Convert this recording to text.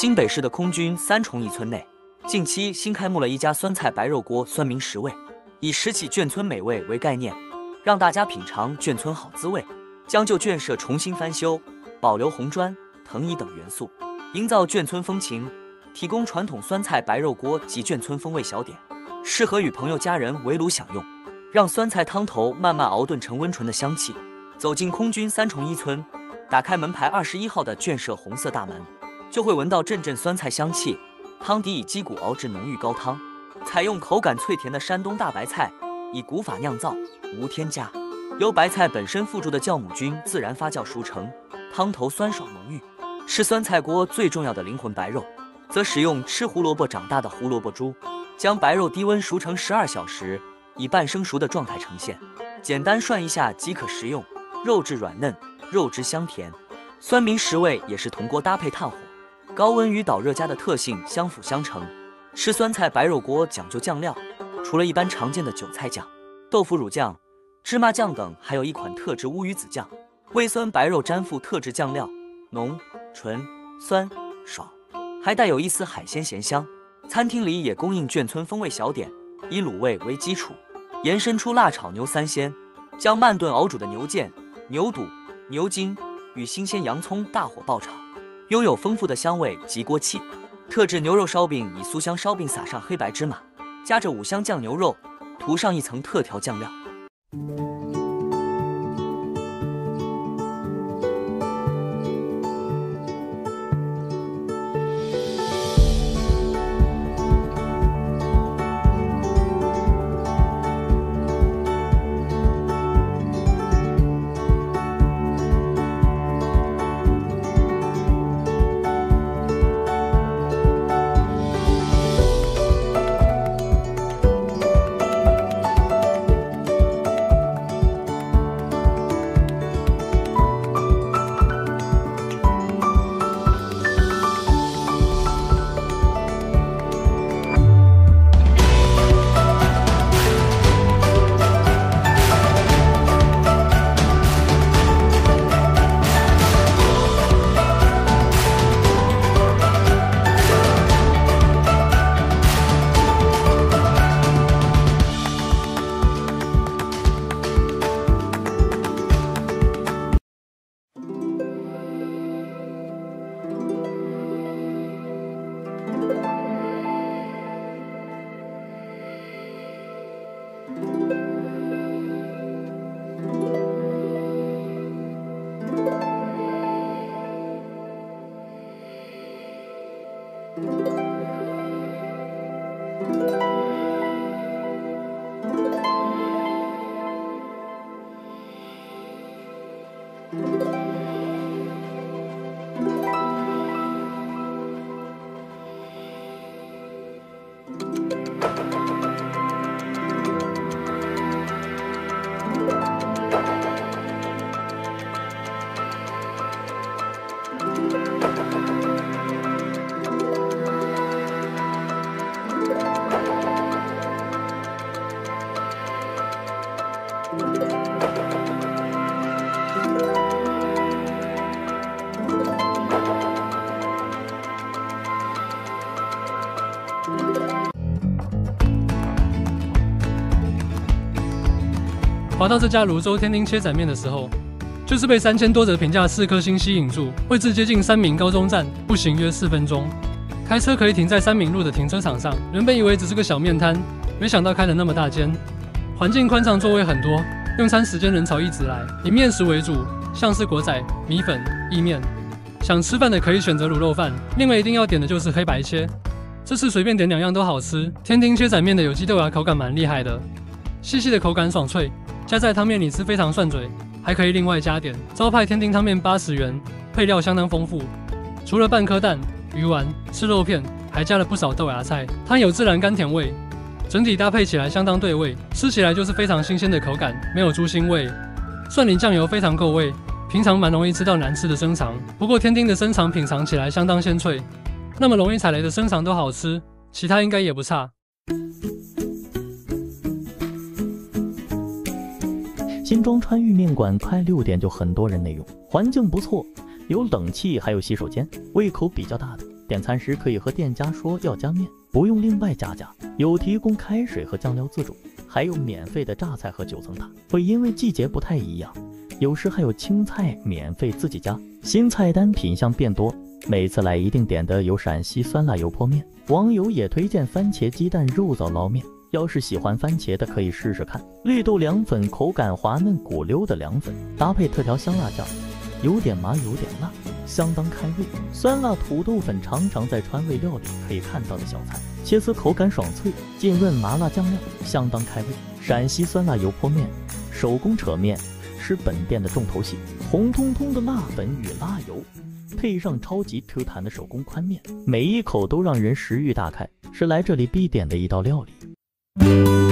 新北市的空军三重一村内，近期新开幕了一家酸菜白肉锅酸民食味，以拾起眷村美味为概念，让大家品尝眷村好滋味。将旧眷舍重新翻修，保留红砖、藤椅等元素，营造眷村风情，提供传统酸菜白肉锅及眷村风味小点，适合与朋友家人围炉享用。让酸菜汤头慢慢熬炖成温醇的香气。走进空军三重一村，打开门牌21号的眷舍红色大门，就会闻到阵阵酸菜香气。汤底以鸡骨熬制浓郁高汤，采用口感脆甜的山东大白菜，以古法酿造，无添加，由白菜本身附着的酵母菌自然发酵熟成，汤头酸爽浓郁，是酸菜锅最重要的灵魂。白肉则使用吃胡萝卜长大的胡萝卜猪，将白肉低温熟成12小时，以半生熟的状态呈现，简单涮一下即可食用，肉质软嫩，肉汁香甜。酸民食味也是铜锅搭配炭火，高温与导热加的特性相辅相成。吃酸菜白肉锅讲究酱料，除了一般常见的韭菜酱、豆腐乳酱、芝麻酱等，还有一款特制乌鱼子酱，微酸白肉沾附特制酱料，浓、纯、酸、爽，还带有一丝海鲜咸香。餐厅里也供应眷村风味小点，以卤味为基础，延伸出辣炒牛三鲜，将慢炖熬煮的牛腱、牛肚、牛筋与新鲜洋葱大火爆炒，拥有丰富的香味及锅气。特制牛肉烧饼以酥香烧饼撒上黑白芝麻，夹着五香酱牛肉，涂上一层特调酱料。 滑到这家泸州天丁切仔面的时候，就是被3000多则评价4颗星吸引住。位置接近三民高中站，步行约4分钟，开车可以停在三民路的停车场上。原本以为只是个小面摊，没想到开了那么大间，环境宽敞，座位很多。用餐时间人潮一直来，以面食为主，像是果仔、米粉、意面。想吃饭的可以选择卤肉饭，另外一定要点的就是黑白切。这次随便点2样都好吃。天丁切仔面的有机豆芽口感蛮厉害的，细细的口感爽脆。加在汤面里吃非常涮嘴，还可以另外加点。招牌天丁汤面80元，配料相当丰富，除了半颗蛋、鱼丸、吃肉片，还加了不少豆芽菜。汤有自然甘甜味，整体搭配起来相当对味，吃起来就是非常新鲜的口感，没有猪腥味。蒜泥酱油非常够味，平常蛮容易吃到难吃的生肠，不过天丁的生肠品尝起来相当鲜脆，那么容易踩雷的生肠都好吃，其他应该也不差。 新庄川渝面馆开6点就很多人内用，环境不错，有冷气，还有洗手间，胃口比较大的点餐时可以和店家说要加面，不用另外加价，有提供开水和酱料自助，还有免费的榨菜和9层塔。会因为季节不太一样，有时还有青菜免费自己加。新菜单品项变多，每次来一定点的有陕西酸辣油泼面，网友也推荐番茄鸡蛋肉燥捞面。要是喜欢番茄的可以试试看。绿豆凉粉，口感滑嫩骨溜的凉粉，搭配特调香辣酱，有点麻有点辣，相当开胃。酸辣土豆粉常常在川味料理可以看到的小菜，切丝口感爽脆，浸润麻辣酱料，相当开胃。陕西酸辣油泼面，手工扯面是本店的重头戏，红彤彤的辣粉与辣油，配上超级 Q 弹的手工宽面，每一口都让人食欲大开，是来这里必点的一道料理。